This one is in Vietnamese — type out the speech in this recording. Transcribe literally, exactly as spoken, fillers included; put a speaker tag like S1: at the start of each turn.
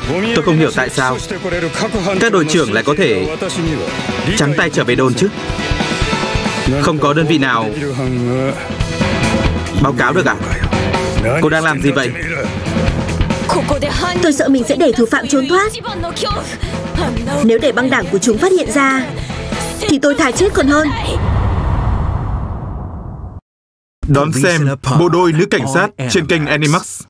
S1: Tôi không hiểu tại sao các đội trưởng lại có thể trắng tay trở về đồn chứ. Không có đơn vị nào báo cáo được à? Cô đang làm gì vậy?
S2: Tôi sợ mình sẽ để thủ phạm trốn thoát. Nếu để băng đảng của chúng phát hiện ra thì tôi thà chết còn hơn.
S3: Đón xem Bộ đôi nữ cảnh sát trên kênh Animax.